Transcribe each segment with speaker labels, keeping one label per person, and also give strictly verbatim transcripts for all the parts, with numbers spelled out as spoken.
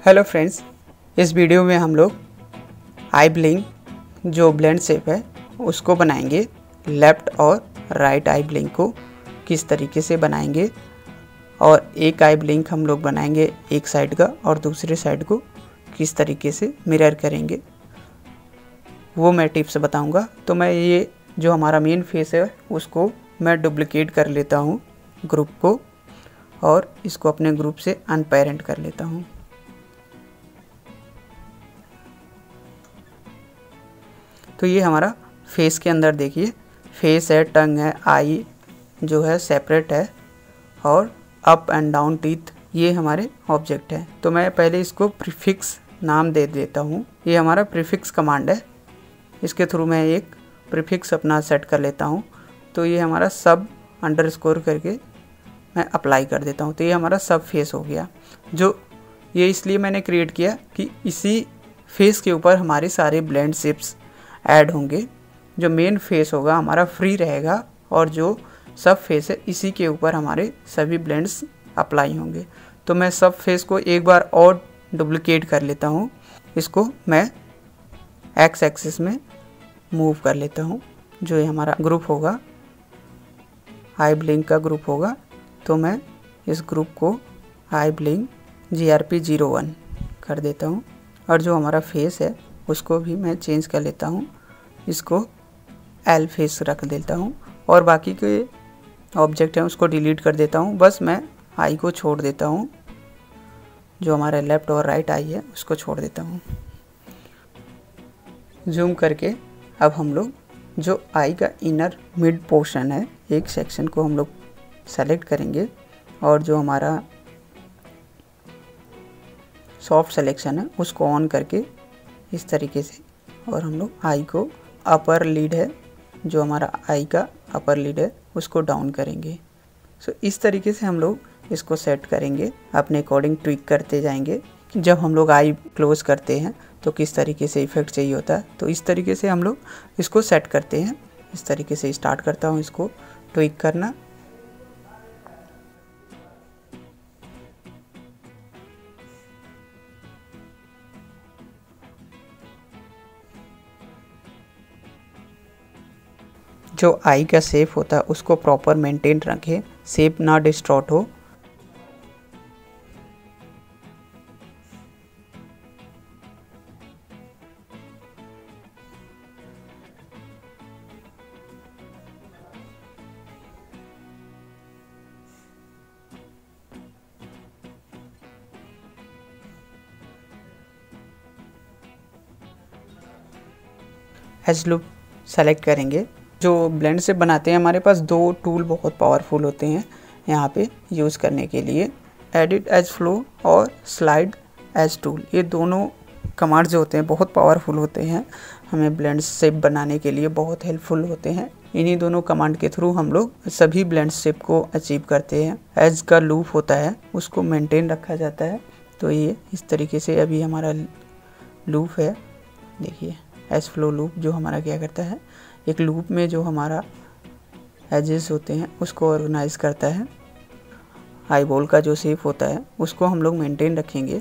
Speaker 1: Hello friends, इस video में हम लोग आई ब्लिंक जो ब्लेंड शेप है उसको बनाएंगे। लेफ़्ट और राइट आई ब्लिंक को किस तरीके से बनाएंगे और एक आई ब्लिंक हम लोग बनाएंगे एक साइड का और दूसरे साइड को किस तरीके से मिरर करेंगे वो मैं टिप्स बताऊंगा। तो मैं ये जो हमारा मेन फेस है उसको मैं डुप्लिकेट कर लेता हूँ ग्रुप को और इसको अपने ग्रुप से अनपेरेंट कर लेता हूँ। तो ये हमारा फेस के अंदर देखिए, फेस है, टंग है, आई जो है सेपरेट है और अप एंड डाउन टीथ ये हमारे ऑब्जेक्ट है। तो मैं पहले इसको प्रीफिक्स नाम दे देता हूँ। ये हमारा प्रीफिक्स कमांड है, इसके थ्रू मैं एक प्रीफिक्स अपना सेट कर लेता हूँ। तो ये हमारा सब अंडरस्कोर करके मैं अप्लाई कर देता हूँ। तो ये हमारा सब फेस हो गया। जो ये इसलिए मैंने क्रिएट किया कि इसी फेस के ऊपर हमारे सारे ब्लेंड शेप्स ऐड होंगे। जो मेन फेस होगा हमारा फ्री रहेगा और जो सब फेस है इसी के ऊपर हमारे सभी ब्लेंड्स अप्लाई होंगे। तो मैं सब फेस को एक बार और डुप्लिकेट कर लेता हूँ। इसको मैं एक्स एक्सिस में मूव कर लेता हूँ। जो ये हमारा ग्रुप होगा, आई ब्लिंक का ग्रुप होगा, तो मैं इस ग्रुप को eye blink G R P zero one कर देता हूँ। और जो हमारा फेस है उसको भी मैं चेंज कर लेता हूँ, इसको एल फेस रख देता हूँ और बाकी के ऑब्जेक्ट हैं उसको डिलीट कर देता हूँ। बस मैं आई को छोड़ देता हूँ, जो हमारा लेफ़्ट और राइट आई है उसको छोड़ देता हूँ। जूम करके अब हम लोग जो आई का इनर मिड पोर्शन है एक सेक्शन को हम लोग सेलेक्ट करेंगे और जो हमारा सॉफ्ट सिलेक्शन है उसको ऑन करके इस तरीके से, और हम लोग आई को अपर लीड है जो हमारा आई का अपर लीड है उसको डाउन करेंगे। सो so, इस तरीके से हम लोग इसको सेट करेंगे, अपने अकॉर्डिंग ट्विक करते जाएंगे। जब हम लोग आई क्लोज करते हैं तो किस तरीके से इफेक्ट चाहिए होता है, तो इस तरीके से हम लोग इसको सेट करते हैं। इस तरीके से स्टार्ट करता हूँ इसको ट्विक करना। जो आई का शेप होता है उसको प्रॉपर मेंटेन रखें, शेप ना डिस्टॉर्ट हो। एज लूप सेलेक्ट करेंगे। जो ब्लेंड से बनाते हैं हमारे पास दो टूल बहुत पावरफुल होते हैं यहाँ पे यूज़ करने के लिए, एडिट एज फ्लो और स्लाइड एज टूल। ये दोनों कमांड जो होते हैं बहुत पावरफुल होते हैं, हमें ब्लेंड शेप बनाने के लिए बहुत हेल्पफुल होते हैं। इन्हीं दोनों कमांड के थ्रू हम लोग सभी ब्लेंड शेप को अचीव करते हैं। एज का लूप होता है उसको मेंटेन रखा जाता है। तो ये इस तरीके से अभी हमारा लूप है, देखिए एज फ्लो लूप जो हमारा क्या करता है, एक लूप में जो हमारा एजेस होते हैं उसको ऑर्गेनाइज करता है। आई बॉल का जो शेप होता है उसको हम लोग मेंटेन रखेंगे।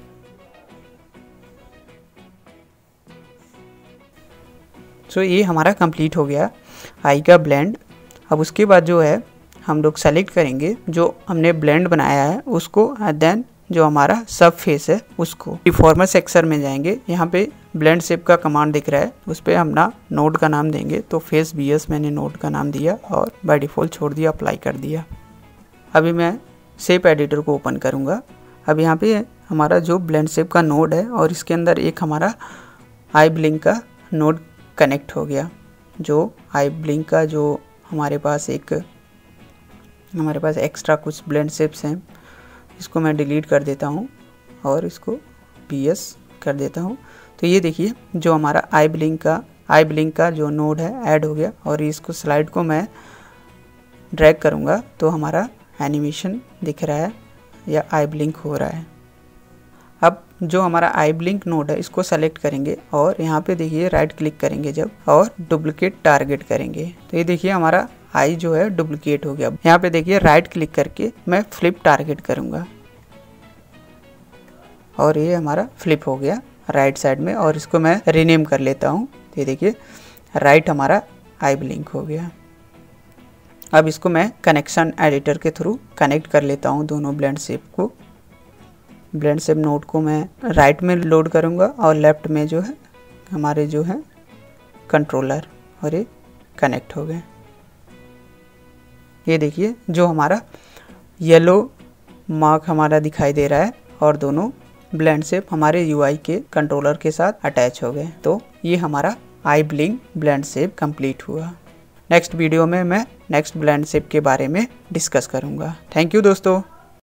Speaker 1: सो so, ये हमारा कंप्लीट हो गया आई का ब्लेंड। अब उसके बाद जो है हम लोग सेलेक्ट करेंगे जो हमने ब्लेंड बनाया है उसको, देन जो हमारा सब फेस है उसको डिफॉर्मर सेक्शन में जाएंगे। यहाँ पे ब्लेंड शेप का कमांड दिख रहा है, उस पर हम ना नोड का नाम देंगे। तो फेस बी एस मैंने नोड का नाम दिया और बाय डिफ़ॉल्ट छोड़ दिया, अप्लाई कर दिया। अभी मैं शेप एडिटर को ओपन करूँगा। अब यहाँ पे हमारा जो ब्लेंड शेप का नोड है और इसके अंदर एक हमारा आई ब्लिंक का नोड कनेक्ट हो गया। जो आई ब्लिंक का जो हमारे पास एक हमारे पास एक्स्ट्रा कुछ ब्लेंड शेप्स हैं, इसको मैं डिलीट कर देता हूँ और इसको पी एस कर देता हूँ। तो ये देखिए जो हमारा आई ब्लिंक का आई ब्लिंक का जो नोड है ऐड हो गया और इसको स्लाइड को मैं ड्रैग करूँगा तो हमारा एनिमेशन दिख रहा है या आई ब्लिंक हो रहा है। अब जो हमारा आई ब्लिंक नोड है इसको सेलेक्ट करेंगे और यहाँ पे देखिए राइट क्लिक करेंगे जब और डुप्लीकेट टारगेट करेंगे। तो ये देखिए हमारा आई जो है डुप्लीकेट हो गया। यहाँ पे देखिए राइट क्लिक करके मैं फ्लिप टारगेट करूँगा। और ये हमारा फ्लिप हो गया राइट साइड में। और इसको मैं रीनेम कर लेता हूँ। ये देखिए राइट हमारा आई ब्लिंक हो गया। अब इसको मैं कनेक्शन एडिटर के थ्रू कनेक्ट कर लेता हूँ दोनों ब्लेंड शेप को। ब्लेंड शेप नोड को मैं राइट में लोड करूँगा और लेफ्ट में जो है हमारे जो है कंट्रोलर, और ये कनेक्ट हो गए। ये देखिए जो हमारा येलो मार्क हमारा दिखाई दे रहा है और दोनों ब्लेंड शेप हमारे यूआई के कंट्रोलर के साथ अटैच हो गए। तो ये हमारा eye blink blend shape complete हुआ। नेक्स्ट वीडियो में मैं नेक्स्ट ब्लेंड शेप के बारे में डिस्कस करूँगा। थैंक यू दोस्तों।